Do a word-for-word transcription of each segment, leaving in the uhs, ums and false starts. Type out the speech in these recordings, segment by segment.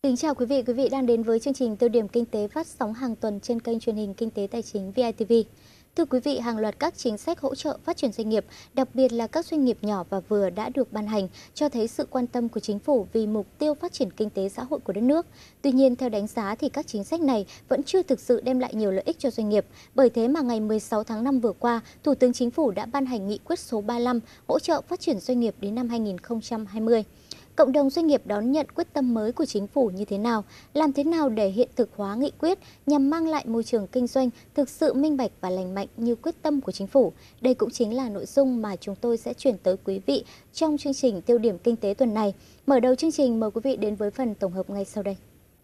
Kính chào quý vị, quý vị đang đến với chương trình Tiêu điểm Kinh tế phát sóng hàng tuần trên kênh truyền hình Kinh tế Tài chính vê i tê vê. Thưa quý vị, hàng loạt các chính sách hỗ trợ phát triển doanh nghiệp, đặc biệt là các doanh nghiệp nhỏ và vừa đã được ban hành, cho thấy sự quan tâm của chính phủ vì mục tiêu phát triển kinh tế xã hội của đất nước. Tuy nhiên, theo đánh giá thì các chính sách này vẫn chưa thực sự đem lại nhiều lợi ích cho doanh nghiệp. Bởi thế mà ngày mười sáu tháng năm vừa qua, Thủ tướng Chính phủ đã ban hành nghị quyết số ba mươi lăm hỗ trợ phát triển doanh nghiệp đến năm hai nghìn không trăm hai mươi. Cộng đồng doanh nghiệp đón nhận quyết tâm mới của chính phủ như thế nào? Làm thế nào để hiện thực hóa nghị quyết nhằm mang lại môi trường kinh doanh thực sự minh bạch và lành mạnh như quyết tâm của chính phủ? Đây cũng chính là nội dung mà chúng tôi sẽ chuyển tới quý vị trong chương trình Tiêu điểm Kinh tế tuần này. Mở đầu chương trình, mời quý vị đến với phần tổng hợp ngay sau đây.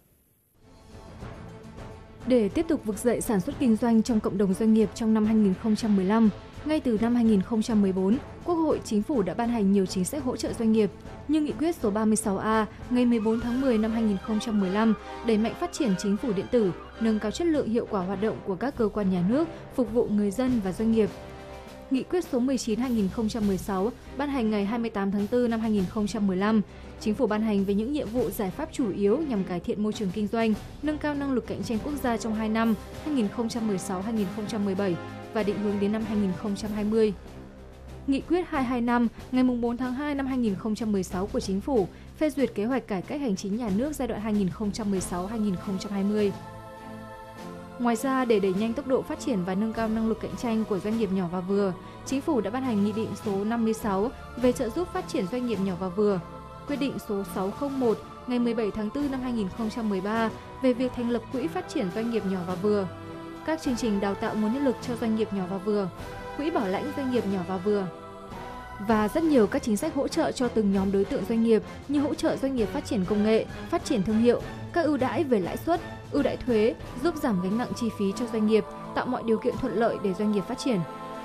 Để tiếp tục vực dậy sản xuất kinh doanh trong cộng đồng doanh nghiệp trong năm hai nghìn không trăm mười lăm, ngay từ năm hai nghìn không trăm mười bốn, Quốc hội, Chính phủ đã ban hành nhiều chính sách hỗ trợ doanh nghiệp như Nghị quyết số ba mươi sáu A ngày mười bốn tháng mười năm hai nghìn không trăm mười lăm đẩy mạnh phát triển chính phủ điện tử, nâng cao chất lượng hiệu quả hoạt động của các cơ quan nhà nước, phục vụ người dân và doanh nghiệp. Nghị quyết số mười chín trên hai nghìn không trăm mười sáu ban hành ngày hai mươi tám tháng tư năm hai nghìn không trăm mười lăm, Chính phủ ban hành về những nhiệm vụ giải pháp chủ yếu nhằm cải thiện môi trường kinh doanh, nâng cao năng lực cạnh tranh quốc gia trong hai năm hai nghìn không trăm mười sáu đến hai nghìn không trăm mười bảy và định hướng đến năm hai nghìn không trăm hai mươi. Nghị quyết hai trăm hai mươi lăm ngày bốn tháng hai năm hai nghìn không trăm mười sáu của Chính phủ phê duyệt kế hoạch cải cách hành chính nhà nước giai đoạn hai nghìn không trăm mười sáu đến hai nghìn không trăm hai mươi. Ngoài ra, để đẩy nhanh tốc độ phát triển và nâng cao năng lực cạnh tranh của doanh nghiệp nhỏ và vừa, Chính phủ đã ban hành Nghị định số năm mươi sáu về trợ giúp phát triển doanh nghiệp nhỏ và vừa, Quyết định số sáu không một ngày mười bảy tháng tư năm hai nghìn không trăm mười ba về việc thành lập Quỹ phát triển doanh nghiệp nhỏ và vừa, các chương trình đào tạo nguồn nhân lực cho doanh nghiệp nhỏ và vừa, Quỹ bảo lãnh doanh nghiệp nhỏ và vừa, và rất nhiều các chính sách hỗ trợ cho từng nhóm đối tượng doanh nghiệp như hỗ trợ doanh nghiệp phát triển công nghệ, phát triển thương hiệu, các ưu đãi về lãi suất, ưu đãi thuế, giúp giảm gánh nặng chi phí cho doanh nghiệp, tạo mọi điều kiện thuận lợi để doanh nghiệp phát triển.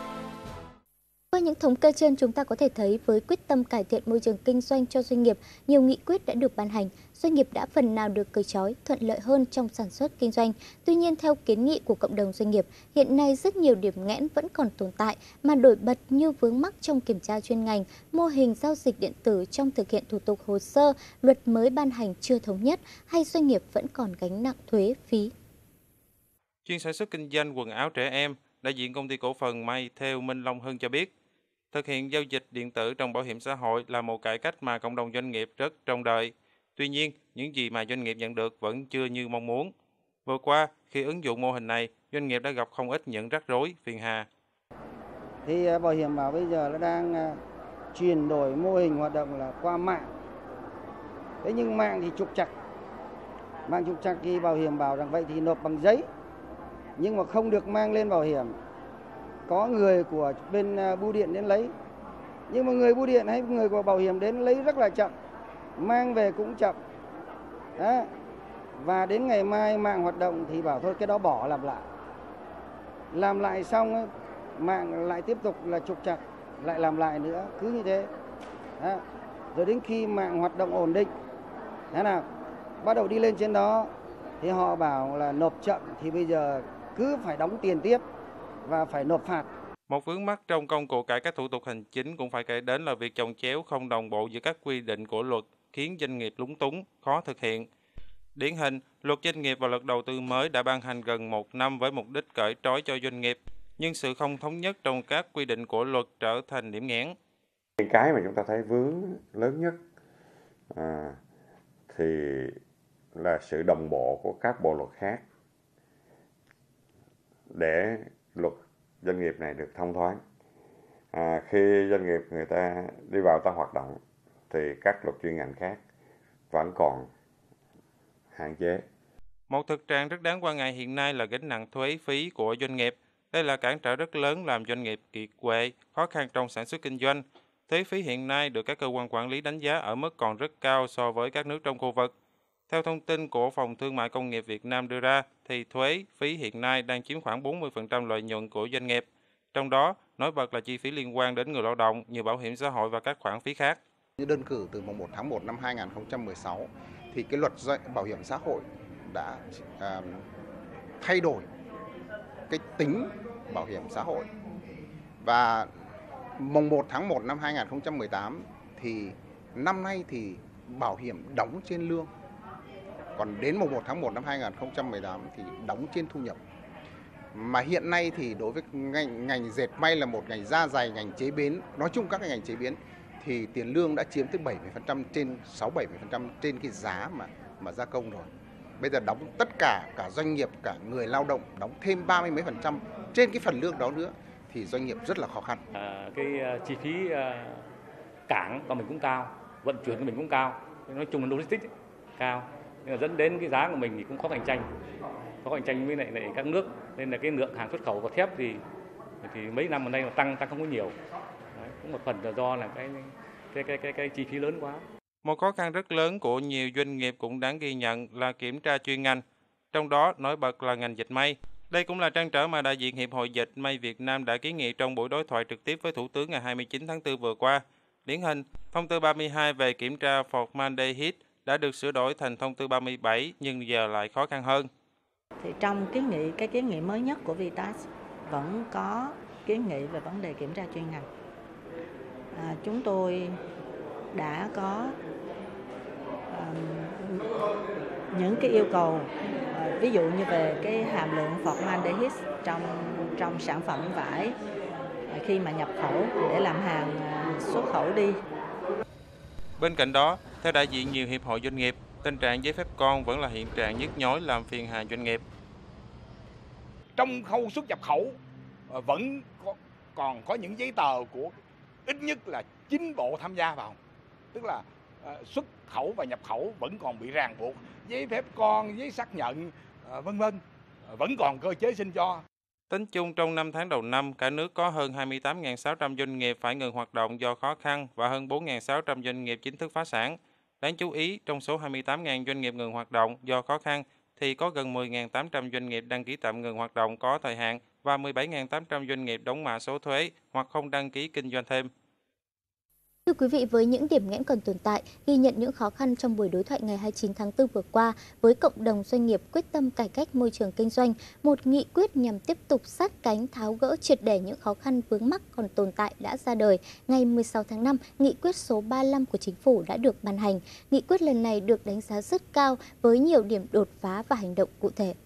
Qua những thống kê trên, chúng ta có thể thấy với quyết tâm cải thiện môi trường kinh doanh cho doanh nghiệp, nhiều nghị quyết đã được ban hành, doanh nghiệp đã phần nào được cởi trói, thuận lợi hơn trong sản xuất kinh doanh. Tuy nhiên, theo kiến nghị của cộng đồng doanh nghiệp, hiện nay rất nhiều điểm nghẽn vẫn còn tồn tại mà nổi bật như vướng mắc trong kiểm tra chuyên ngành, mô hình giao dịch điện tử trong thực hiện thủ tục hồ sơ, luật mới ban hành chưa thống nhất hay doanh nghiệp vẫn còn gánh nặng thuế, phí. Chuyên sản xuất kinh doanh quần áo trẻ em, đại diện công ty cổ phần may theo Minh Long Hưng cho biết, thực hiện giao dịch điện tử trong bảo hiểm xã hội là một cải cách mà cộng đồng doanh nghiệp rất trông đợi. Tuy nhiên, những gì mà doanh nghiệp nhận được vẫn chưa như mong muốn. Vừa qua, khi ứng dụng mô hình này, doanh nghiệp đã gặp không ít những rắc rối, phiền hà. Thì bảo hiểm bảo bây giờ nó đang chuyển đổi mô hình hoạt động là qua mạng. Thế nhưng mạng thì trục trặc. Mạng trục trặc thì bảo hiểm bảo rằng vậy thì nộp bằng giấy, nhưng mà không được mang lên bảo hiểm. Có người của bên bưu điện đến lấy, nhưng mà người bưu điện hay người của bảo hiểm đến lấy rất là chậm, mang về cũng chậm. Đó. Và đến ngày mai mạng hoạt động thì bảo thôi cái đó bỏ làm lại. Làm lại xong ấy, mạng lại tiếp tục là trục trặc, lại làm lại nữa, cứ như thế. Đó. Rồi đến khi mạng hoạt động ổn định, thế nào, bắt đầu đi lên trên đó thì họ bảo là nộp chậm thì bây giờ cứ phải đóng tiền tiếp và phải nộp phạt. Một vướng mắc trong công cuộc cải cách thủ tục hành chính cũng phải kể đến là việc chồng chéo không đồng bộ giữa các quy định của luật khiến doanh nghiệp lúng túng, khó thực hiện. Điển hình, luật doanh nghiệp và luật đầu tư mới đã ban hành gần một năm với mục đích cởi trói cho doanh nghiệp, nhưng sự không thống nhất trong các quy định của luật trở thành điểm nghẽn. Cái mà chúng ta thấy vướng lớn nhất à, thì là sự đồng bộ của các bộ luật khác để luật doanh nghiệp này được thông thoáng. À, khi doanh nghiệp người ta đi vào ta hoạt động thì các luật chuyên ngành khác vẫn còn hạn chế. Một thực trạng rất đáng quan ngại hiện nay là gánh nặng thuế phí của doanh nghiệp. Đây là cản trở rất lớn làm doanh nghiệp kiệt quệ, khó khăn trong sản xuất kinh doanh. Thuế phí hiện nay được các cơ quan quản lý đánh giá ở mức còn rất cao so với các nước trong khu vực. Theo thông tin của Phòng Thương mại Công nghiệp Việt Nam đưa ra, thì thuế phí hiện nay đang chiếm khoảng bốn mươi phần trăm lợi nhuận của doanh nghiệp. Trong đó, nổi bật là chi phí liên quan đến người lao động như bảo hiểm xã hội và các khoản phí khác. Như đơn cử từ mùng một tháng một năm hai nghìn không trăm mười sáu, thì cái luật bảo hiểm xã hội đã à, thay đổi cái tính bảo hiểm xã hội. Và mùng một tháng một năm hai nghìn không trăm mười tám thì năm nay thì bảo hiểm đóng trên lương Còn đến mùng một tháng một năm hai nghìn không trăm mười tám thì đóng trên thu nhập. Mà hiện nay thì đối với ngành ngành dệt may là một ngành da dày, ngành chế biến, nói chung các cái ngành chế biến thì tiền lương đã chiếm tới bảy mươi phần trăm, trên sáu bảy mươi phần trăm trên cái giá mà mà gia công rồi. Bây giờ đóng tất cả cả doanh nghiệp, cả người lao động đóng thêm ba mươi mấy phần trăm trên cái phần lương đó nữa thì doanh nghiệp rất là khó khăn. À, cái uh, chi phí uh, cảng của mình cũng cao, vận chuyển của mình cũng cao, nói chung là logistics ấy, cao, nên là dẫn đến cái giá của mình thì cũng khó cạnh tranh, khó cạnh tranh với lại, lại các nước, nên là cái lượng hàng xuất khẩu của thép thì thì mấy năm gần đây mà tăng tăng không có nhiều. Đấy, cũng một phần là do là cái cái cái cái cái chi phí lớn quá. Một khó khăn rất lớn của nhiều doanh nghiệp cũng đáng ghi nhận là kiểm tra chuyên ngành, trong đó nổi bật là ngành dệt may. Đây cũng là trăn trở mà đại diện Hiệp hội Dệt may Việt Nam đã kiến nghị trong buổi đối thoại trực tiếp với Thủ tướng ngày hai mươi chín tháng tư vừa qua. Điển hình, thông tư ba mươi hai về kiểm tra formaldehyde đã được sửa đổi thành thông tư ba mươi bảy nhưng giờ lại khó khăn hơn. Thì trong kiến nghị cái kiến nghị mới nhất của Vitas vẫn có kiến nghị về vấn đề kiểm tra chuyên ngành. À, chúng tôi đã có um, những cái yêu cầu, uh, ví dụ như về cái hàm lượng formaldehyde trong trong sản phẩm vải uh, khi mà nhập khẩu để làm hàng uh, xuất khẩu đi. Bên cạnh đó, theo đại diện nhiều hiệp hội doanh nghiệp, tình trạng giấy phép con vẫn là hiện trạng nhức nhối làm phiền hà doanh nghiệp. Trong khâu xuất nhập khẩu vẫn có, còn có những giấy tờ của ít nhất là chín bộ tham gia vào, tức là uh, xuất khẩu và nhập khẩu vẫn còn bị ràng buộc, giấy phép con, giấy xác nhận, uh, vân vân, uh, vẫn còn cơ chế xin cho. Tính chung trong năm tháng đầu năm, cả nước có hơn hai mươi tám nghìn sáu trăm doanh nghiệp phải ngừng hoạt động do khó khăn và hơn bốn nghìn sáu trăm doanh nghiệp chính thức phá sản. Đáng chú ý, trong số hai mươi tám nghìn doanh nghiệp ngừng hoạt động do khó khăn, thì có gần mười nghìn tám trăm doanh nghiệp đăng ký tạm ngừng hoạt động có thời hạn và mười bảy nghìn tám trăm doanh nghiệp đóng mã số thuế hoặc không đăng ký kinh doanh thêm. Thưa quý vị, với những điểm nghẽn còn tồn tại, ghi nhận những khó khăn trong buổi đối thoại ngày hai mươi chín tháng tư vừa qua với cộng đồng doanh nghiệp quyết tâm cải cách môi trường kinh doanh, một nghị quyết nhằm tiếp tục sát cánh tháo gỡ triệt để những khó khăn vướng mắc còn tồn tại đã ra đời. Ngày mười sáu tháng năm, nghị quyết số ba mươi lăm của Chính phủ đã được ban hành. Nghị quyết lần này được đánh giá rất cao với nhiều điểm đột phá và hành động cụ thể.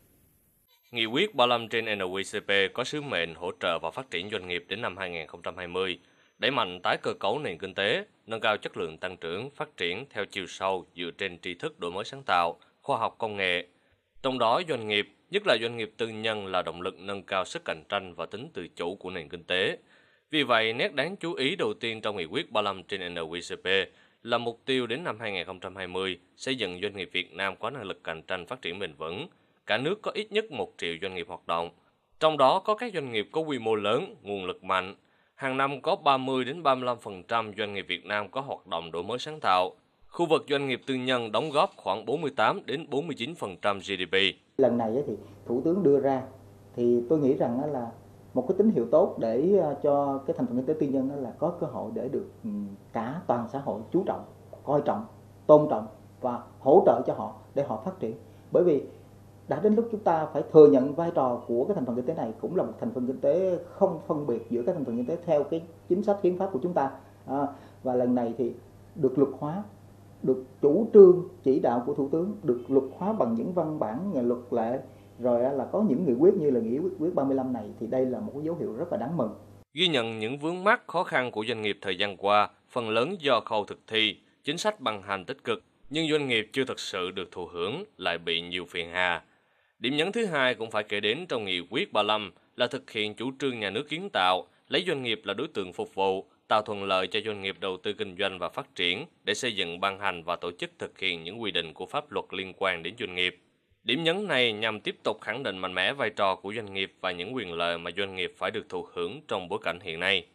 Nghị quyết ba mươi lăm trên en quy xê pê có sứ mệnh hỗ trợ và phát triển doanh nghiệp đến năm hai nghìn không trăm hai mươi, đẩy mạnh tái cơ cấu nền kinh tế, nâng cao chất lượng tăng trưởng, phát triển theo chiều sâu dựa trên tri thức đổi mới sáng tạo, khoa học công nghệ. Trong đó, doanh nghiệp, nhất là doanh nghiệp tư nhân là động lực nâng cao sức cạnh tranh và tính tự chủ của nền kinh tế. Vì vậy, nét đáng chú ý đầu tiên trong nghị quyết ba mươi lăm trên en quy xê pê là mục tiêu đến năm hai nghìn không trăm hai mươi xây dựng doanh nghiệp Việt Nam có năng lực cạnh tranh phát triển bền vững. Cả nước có ít nhất một triệu doanh nghiệp hoạt động. Trong đó có các doanh nghiệp có quy mô lớn, nguồn lực mạnh. Hàng năm có ba mươi đến ba mươi lăm phần trăm doanh nghiệp Việt Nam có hoạt động đổi mới sáng tạo. Khu vực doanh nghiệp tư nhân đóng góp khoảng bốn mươi tám đến bốn mươi chín phần trăm giê đê pê. Lần này thì Thủ tướng đưa ra thì tôi nghĩ rằng là một cái tín hiệu tốt để cho cái thành phần kinh tế tư nhân là có cơ hội để được cả toàn xã hội chú trọng, coi trọng, tôn trọng và hỗ trợ cho họ để họ phát triển. Bởi vì đã đến lúc chúng ta phải thừa nhận vai trò của cái thành phần kinh tế này cũng là một thành phần kinh tế không phân biệt giữa các thành phần kinh tế theo cái chính sách hiến pháp của chúng ta. À, và lần này thì được luật hóa, được chủ trương chỉ đạo của Thủ tướng, được luật hóa bằng những văn bản luật lệ, rồi là có những nghị quyết như là nghị quyết ba mươi lăm này, thì đây là một cái dấu hiệu rất là đáng mừng. Ghi nhận những vướng mắc khó khăn của doanh nghiệp thời gian qua, phần lớn do khâu thực thi, chính sách ban hành tích cực, nhưng doanh nghiệp chưa thực sự được thụ hưởng lại bị nhiều phiền hà. Điểm nhấn thứ hai cũng phải kể đến trong nghị quyết ba mươi lăm là thực hiện chủ trương nhà nước kiến tạo, lấy doanh nghiệp là đối tượng phục vụ, tạo thuận lợi cho doanh nghiệp đầu tư kinh doanh và phát triển để xây dựng, ban hành và tổ chức thực hiện những quy định của pháp luật liên quan đến doanh nghiệp. Điểm nhấn này nhằm tiếp tục khẳng định mạnh mẽ vai trò của doanh nghiệp và những quyền lợi mà doanh nghiệp phải được thụ hưởng trong bối cảnh hiện nay.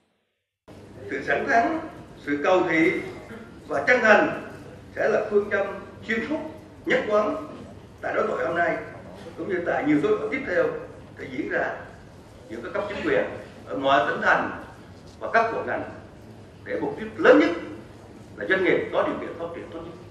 Sự sẵn thắng, sự cầu thị và chân thành sẽ là phương châm xuyên suốt nhất quán tại đối thoại hôm nay, cũng như tại nhiều đối thoại tiếp theo sẽ diễn ra giữa các cấp chính quyền ở mọi tỉnh thành và các bộ ngành, để mục tiêu lớn nhất là doanh nghiệp có điều kiện phát triển tốt nhất.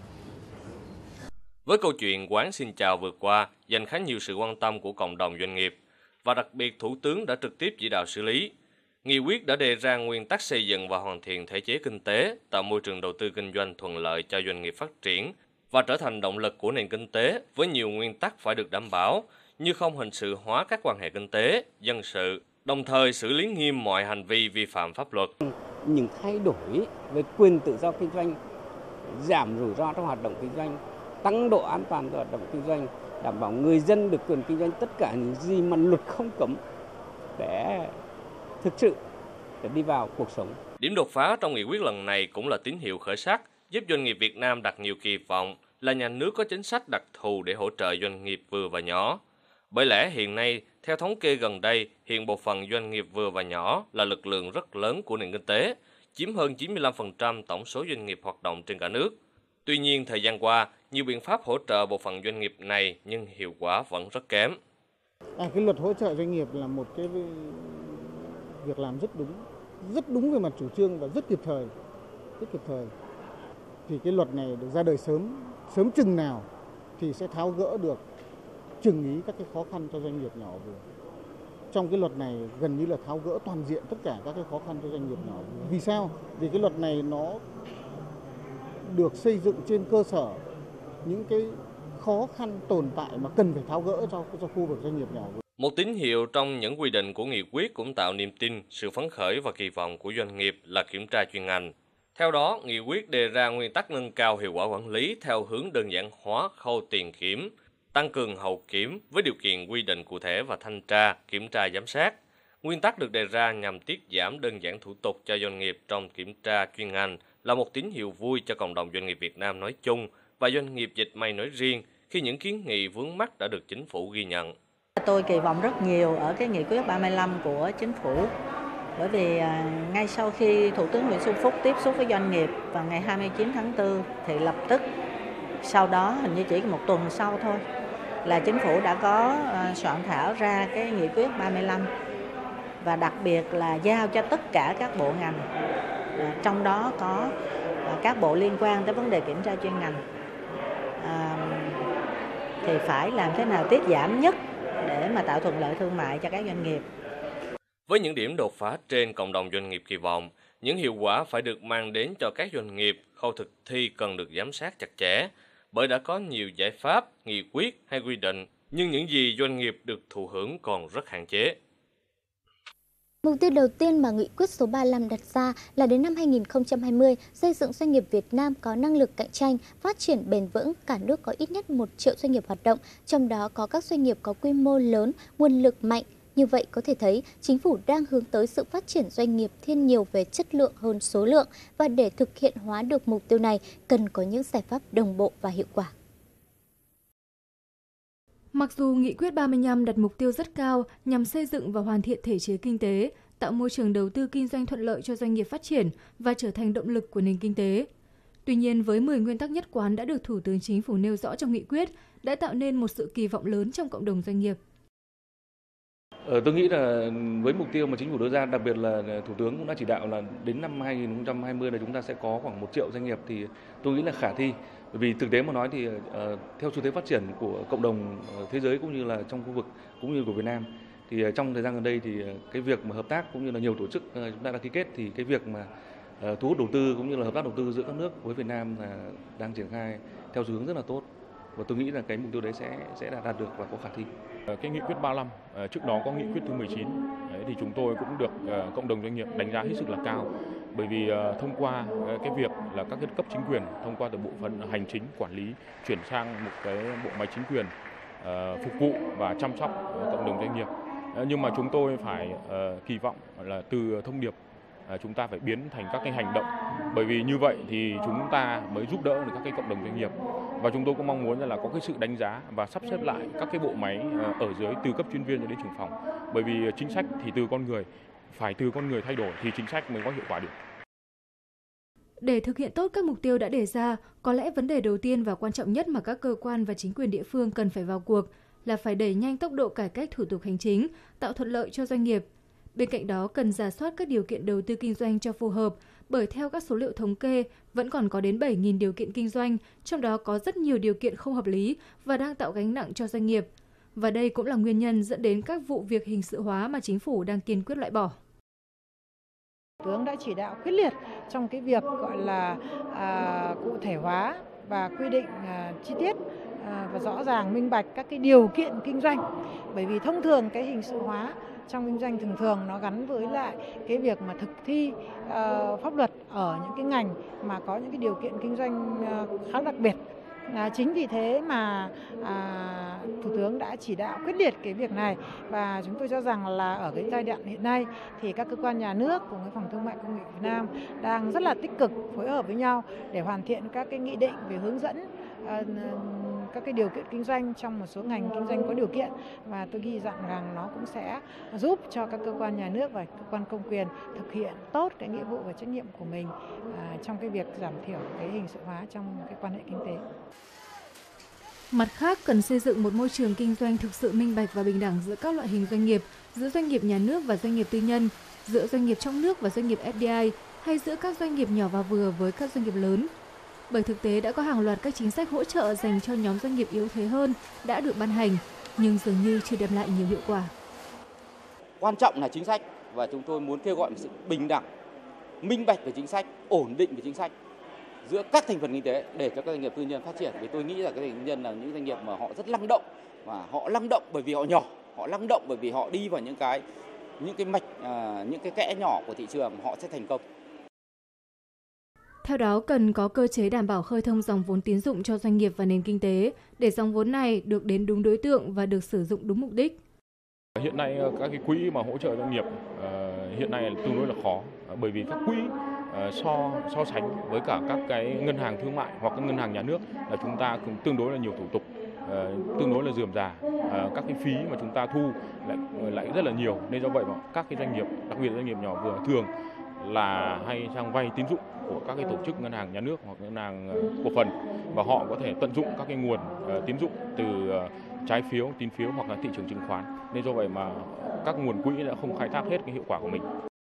Với câu chuyện Quán Xin Chào vừa qua dành khá nhiều sự quan tâm của cộng đồng doanh nghiệp, và đặc biệt Thủ tướng đã trực tiếp chỉ đạo xử lý. Nghị quyết đã đề ra nguyên tắc xây dựng và hoàn thiện thể chế kinh tế, tạo môi trường đầu tư kinh doanh thuận lợi cho doanh nghiệp phát triển, và trở thành động lực của nền kinh tế với nhiều nguyên tắc phải được đảm bảo, như không hình sự hóa các quan hệ kinh tế, dân sự, đồng thời xử lý nghiêm mọi hành vi vi phạm pháp luật. Những thay đổi về quyền tự do kinh doanh, giảm rủi ro trong hoạt động kinh doanh, tăng độ an toàn cho hoạt động kinh doanh, đảm bảo người dân được quyền kinh doanh tất cả những gì mà luật không cấm để thực sự để đi vào cuộc sống. Điểm đột phá trong nghị quyết lần này cũng là tín hiệu khởi sắc, giúp doanh nghiệp Việt Nam đặt nhiều kỳ vọng là nhà nước có chính sách đặc thù để hỗ trợ doanh nghiệp vừa và nhỏ. Bởi lẽ hiện nay, theo thống kê gần đây, hiện bộ phận doanh nghiệp vừa và nhỏ là lực lượng rất lớn của nền kinh tế, chiếm hơn chín mươi lăm phần trăm tổng số doanh nghiệp hoạt động trên cả nước. Tuy nhiên, thời gian qua, nhiều biện pháp hỗ trợ bộ phận doanh nghiệp này nhưng hiệu quả vẫn rất kém. À, cái luật hỗ trợ doanh nghiệp là một cái việc làm rất đúng, rất đúng về mặt chủ trương và rất kịp thời, rất kịp thời. Thì cái luật này được ra đời sớm, sớm chừng nào thì sẽ tháo gỡ được chừng ý các cái khó khăn cho doanh nghiệp nhỏ vừa. Trong cái luật này gần như là tháo gỡ toàn diện tất cả các cái khó khăn cho doanh nghiệp nhỏ vừa. Vì sao? Vì cái luật này nó được xây dựng trên cơ sở những cái khó khăn tồn tại mà cần phải tháo gỡ cho, cho khu vực doanh nghiệp nhỏ vừa. Một tín hiệu trong những quy định của nghị quyết cũng tạo niềm tin, sự phấn khởi và kỳ vọng của doanh nghiệp là kiểm tra chuyên ngành. Theo đó, nghị quyết đề ra nguyên tắc nâng cao hiệu quả quản lý theo hướng đơn giản hóa khâu tiền kiểm, tăng cường hậu kiểm với điều kiện quy định cụ thể và thanh tra, kiểm tra giám sát. Nguyên tắc được đề ra nhằm tiết giảm đơn giản thủ tục cho doanh nghiệp trong kiểm tra chuyên ngành là một tín hiệu vui cho cộng đồng doanh nghiệp Việt Nam nói chung và doanh nghiệp dệt may nói riêng khi những kiến nghị vướng mắc đã được chính phủ ghi nhận. Tôi kỳ vọng rất nhiều ở cái nghị quyết ba mươi lăm của chính phủ. Bởi vì à, ngay sau khi Thủ tướng Nguyễn Xuân Phúc tiếp xúc với doanh nghiệp vào ngày hai mươi chín tháng tư thì lập tức sau đó hình như chỉ một tuần sau thôi là chính phủ đã có à, soạn thảo ra cái nghị quyết ba mươi lăm và đặc biệt là giao cho tất cả các bộ ngành, à, trong đó có à, các bộ liên quan tới vấn đề kiểm tra chuyên ngành à, thì phải làm thế nào tiết giảm nhất để mà tạo thuận lợi thương mại cho các doanh nghiệp. Với những điểm đột phá trên, cộng đồng doanh nghiệp kỳ vọng, những hiệu quả phải được mang đến cho các doanh nghiệp, khâu thực thi cần được giám sát chặt chẽ, bởi đã có nhiều giải pháp, nghị quyết hay quy định, nhưng những gì doanh nghiệp được thụ hưởng còn rất hạn chế. Mục tiêu đầu tiên mà nghị quyết số ba mươi lăm đặt ra là đến năm hai nghìn không trăm hai mươi, xây dựng doanh nghiệp Việt Nam có năng lực cạnh tranh, phát triển bền vững, cả nước có ít nhất một triệu doanh nghiệp hoạt động, trong đó có các doanh nghiệp có quy mô lớn, nguồn lực mạnh. Như vậy có thể thấy, chính phủ đang hướng tới sự phát triển doanh nghiệp thiên nhiều về chất lượng hơn số lượng, và để thực hiện hóa được mục tiêu này, cần có những giải pháp đồng bộ và hiệu quả. Mặc dù nghị quyết ba mươi lăm đặt mục tiêu rất cao nhằm xây dựng và hoàn thiện thể chế kinh tế, tạo môi trường đầu tư kinh doanh thuận lợi cho doanh nghiệp phát triển và trở thành động lực của nền kinh tế. Tuy nhiên, với mười nguyên tắc nhất quán đã được Thủ tướng Chính phủ nêu rõ trong nghị quyết, đã tạo nên một sự kỳ vọng lớn trong cộng đồng doanh nghiệp. Ờ, tôi nghĩ là với mục tiêu mà chính phủ đưa ra, đặc biệt là Thủ tướng cũng đã chỉ đạo là đến năm hai nghìn không trăm hai mươi là chúng ta sẽ có khoảng một triệu doanh nghiệp, thì tôi nghĩ là khả thi. Bởi vì thực tế mà nói thì uh, theo xu thế phát triển của cộng đồng thế giới cũng như là trong khu vực cũng như của Việt Nam, thì uh, trong thời gian gần đây thì uh, cái việc mà hợp tác cũng như là nhiều tổ chức uh, chúng ta đã ký kết, thì cái việc mà uh, thu hút đầu tư cũng như là hợp tác đầu tư giữa các nước với Việt Nam là đang triển khai theo xu hướng rất là tốt. Và tôi nghĩ là cái mục tiêu đấy sẽ sẽ đạt được và có khả thi. Cái nghị quyết ba mươi lăm, trước đó có nghị quyết thứ mười chín, đấy, thì chúng tôi cũng được uh, cộng đồng doanh nghiệp đánh giá hết sức là cao. Bởi vì uh, thông qua uh, cái việc là các cái cấp chính quyền, thông qua từ bộ phận hành chính, quản lý, chuyển sang một cái bộ máy chính quyền uh, phục vụ và chăm sóc uh, cộng đồng doanh nghiệp. Uh, nhưng mà chúng tôi phải uh, kỳ vọng là từ thông điệp chúng ta phải biến thành các cái hành động, bởi vì như vậy thì chúng ta mới giúp đỡ được các cái cộng đồng doanh nghiệp. Và chúng tôi cũng mong muốn là có cái sự đánh giá và sắp xếp lại các cái bộ máy ở dưới từ cấp chuyên viên cho đến trưởng phòng, bởi vì chính sách thì từ con người, phải từ con người thay đổi thì chính sách mới có hiệu quả được. Để thực hiện tốt các mục tiêu đã đề ra, có lẽ vấn đề đầu tiên và quan trọng nhất mà các cơ quan và chính quyền địa phương cần phải vào cuộc là phải đẩy nhanh tốc độ cải cách thủ tục hành chính, tạo thuận lợi cho doanh nghiệp. Bên cạnh đó, cần rà soát các điều kiện đầu tư kinh doanh cho phù hợp, bởi theo các số liệu thống kê, vẫn còn có đến bảy nghìn điều kiện kinh doanh, trong đó có rất nhiều điều kiện không hợp lý và đang tạo gánh nặng cho doanh nghiệp. Và đây cũng là nguyên nhân dẫn đến các vụ việc hình sự hóa mà chính phủ đang kiên quyết loại bỏ. Thủ tướng đã chỉ đạo quyết liệt trong cái việc gọi là à, cụ thể hóa và quy định chi tiết và rõ ràng minh bạch các cái điều kiện kinh doanh. Bởi vì thông thường cái hình sự hóa trong kinh doanh thường thường nó gắn với lại cái việc mà thực thi uh, pháp luật ở những cái ngành mà có những cái điều kiện kinh doanh uh, khá đặc biệt. À, chính vì thế mà à, Thủ tướng đã chỉ đạo quyết liệt cái việc này, và chúng tôi cho rằng là ở cái giai đoạn hiện nay thì các cơ quan nhà nước cùng với Phòng Thương mại Công nghiệp Việt Nam đang rất là tích cực phối hợp với nhau để hoàn thiện các cái nghị định về hướng dẫn à, các cái điều kiện kinh doanh trong một số ngành kinh doanh có điều kiện, và tôi nghĩ rằng rằng nó cũng sẽ giúp cho các cơ quan nhà nước và cơ quan công quyền thực hiện tốt cái nghĩa vụ và trách nhiệm của mình à, trong cái việc giảm thiểu cái hình sự hóa trong cái quan hệ kinh tế. Mặt khác, cần xây dựng một môi trường kinh doanh thực sự minh bạch và bình đẳng giữa các loại hình doanh nghiệp, giữa doanh nghiệp nhà nước và doanh nghiệp tư nhân, giữa doanh nghiệp trong nước và doanh nghiệp ép đê i, hay giữa các doanh nghiệp nhỏ và vừa với các doanh nghiệp lớn. Bởi thực tế đã có hàng loạt các chính sách hỗ trợ dành cho nhóm doanh nghiệp yếu thế hơn đã được ban hành, nhưng dường như chưa đem lại nhiều hiệu quả. Quan trọng là chính sách, và chúng tôi muốn kêu gọi một sự bình đẳng, minh bạch về chính sách, ổn định về chính sách giữa các thành phần kinh tế để cho các doanh nghiệp tư nhân phát triển. Vì tôi nghĩ là các doanh nghiệp tư nhân là những doanh nghiệp mà họ rất năng động, và họ năng động bởi vì họ nhỏ, họ năng động bởi vì họ đi vào những cái những cái mạch, à, những cái kẽ nhỏ của thị trường, họ sẽ thành công. Theo đó, cần có cơ chế đảm bảo khơi thông dòng vốn tín dụng cho doanh nghiệp và nền kinh tế để dòng vốn này được đến đúng đối tượng và được sử dụng đúng mục đích. Hiện nay các cái quỹ mà hỗ trợ doanh nghiệp uh, hiện nay tương đối là khó, bởi vì các quỹ uh, so so sánh với cả các cái ngân hàng thương mại hoặc các ngân hàng nhà nước là chúng ta cũng tương đối là nhiều thủ tục, uh, tương đối là rườm rà, uh, các cái phí mà chúng ta thu lại lại rất là nhiều, nên do vậy mà các cái doanh nghiệp, đặc biệt doanh nghiệp nhỏ vừa thường là hay sang vay tín dụng của các cái tổ chức ngân hàng nhà nước hoặc ngân hàng cổ phần, và họ có thể tận dụng các cái nguồn uh, tín dụng từ uh, trái phiếu, tín phiếu hoặc là thị trường chứng khoán, nên do vậy mà các nguồn quỹ đã không khai thác hết cái hiệu quả của mình.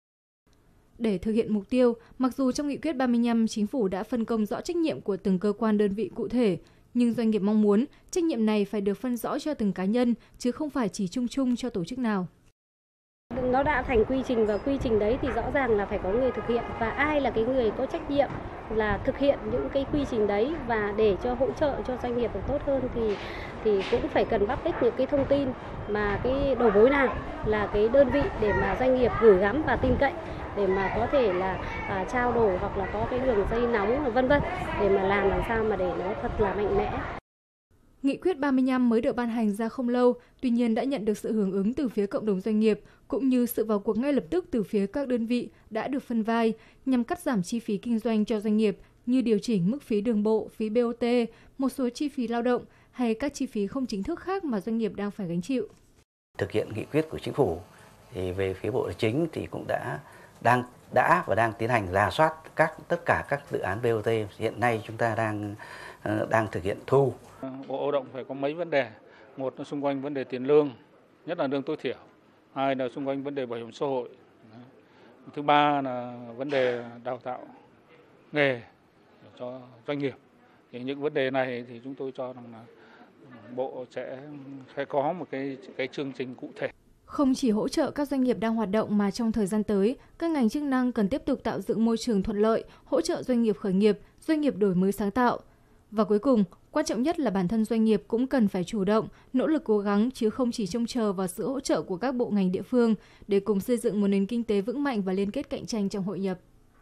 Để thực hiện mục tiêu, mặc dù trong nghị quyết ba mươi lăm Chính phủ đã phân công rõ trách nhiệm của từng cơ quan đơn vị cụ thể, nhưng doanh nghiệp mong muốn trách nhiệm này phải được phân rõ cho từng cá nhân, chứ không phải chỉ chung chung cho tổ chức nào. Nó đã thành quy trình, và quy trình đấy thì rõ ràng là phải có người thực hiện, và ai là cái người có trách nhiệm là thực hiện những cái quy trình đấy, và để cho hỗ trợ cho doanh nghiệp được tốt hơn thì thì cũng phải cần public những cái thông tin mà cái đầu mối nào là cái đơn vị để mà doanh nghiệp gửi gắm và tin cậy để mà có thể là à, trao đổi hoặc là có cái đường dây nóng vân vân để mà làm làm sao mà để nó thật là mạnh mẽ. Nghị quyết ba mươi lăm mới được ban hành ra không lâu, tuy nhiên đã nhận được sự hưởng ứng từ phía cộng đồng doanh nghiệp, cũng như sự vào cuộc ngay lập tức từ phía các đơn vị đã được phân vai nhằm cắt giảm chi phí kinh doanh cho doanh nghiệp như điều chỉnh mức phí đường bộ, phí bê o tê, một số chi phí lao động hay các chi phí không chính thức khác mà doanh nghiệp đang phải gánh chịu. Thực hiện nghị quyết của Chính phủ, thì về phía Bộ Tài chính thì cũng đã đang đã và đang tiến hành rà soát các tất cả các dự án bê o tê hiện nay chúng ta đang đang thực hiện thu. Bộ Lao động phải có mấy vấn đề, một là xung quanh vấn đề tiền lương, nhất là lương tối thiểu, hai là xung quanh vấn đề bảo hiểm xã hội, thứ ba là vấn đề đào tạo nghề cho doanh nghiệp. Thì những vấn đề này thì chúng tôi cho rằng là Bộ sẽ sẽ có một cái cái chương trình cụ thể. Không chỉ hỗ trợ các doanh nghiệp đang hoạt động mà trong thời gian tới, các ngành chức năng cần tiếp tục tạo dựng môi trường thuận lợi, hỗ trợ doanh nghiệp khởi nghiệp, doanh nghiệp đổi mới sáng tạo. Và cuối cùng, quan trọng nhất là bản thân doanh nghiệp cũng cần phải chủ động, nỗ lực cố gắng chứ không chỉ trông chờ vào sự hỗ trợ của các bộ ngành địa phương để cùng xây dựng một nền kinh tế vững mạnh và liên kết cạnh tranh trong hội nhập.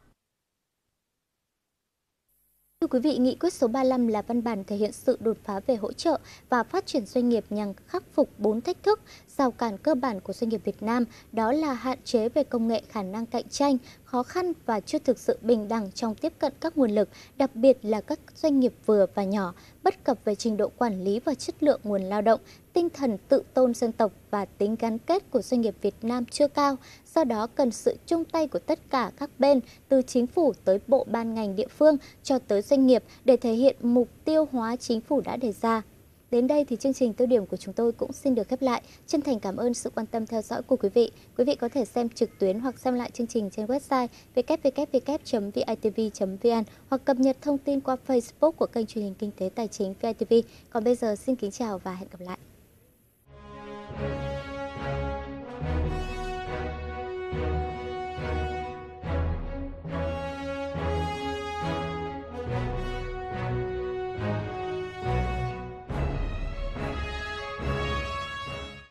Thưa quý vị, Nghị quyết số ba mươi lăm là văn bản thể hiện sự đột phá về hỗ trợ và phát triển doanh nghiệp nhằm khắc phục bốn thách thức, rào cản cơ bản của doanh nghiệp Việt Nam, đó là hạn chế về công nghệ, khả năng cạnh tranh, khó khăn và chưa thực sự bình đẳng trong tiếp cận các nguồn lực, đặc biệt là các doanh nghiệp vừa và nhỏ, bất cập về trình độ quản lý và chất lượng nguồn lao động, tinh thần tự tôn dân tộc và tính gắn kết của doanh nghiệp Việt Nam chưa cao. Do đó, cần sự chung tay của tất cả các bên, từ chính phủ tới bộ ban ngành địa phương cho tới doanh nghiệp để thể hiện mục tiêu hóa chính phủ đã đề ra. Đến đây thì chương trình tiêu điểm của chúng tôi cũng xin được khép lại. Chân thành cảm ơn sự quan tâm theo dõi của quý vị. Quý vị có thể xem trực tuyến hoặc xem lại chương trình trên website w w w chấm v i t v chấm v n hoặc cập nhật thông tin qua Facebook của kênh truyền hình kinh tế tài chính vê i tê vê. Còn bây giờ xin kính chào và hẹn gặp lại.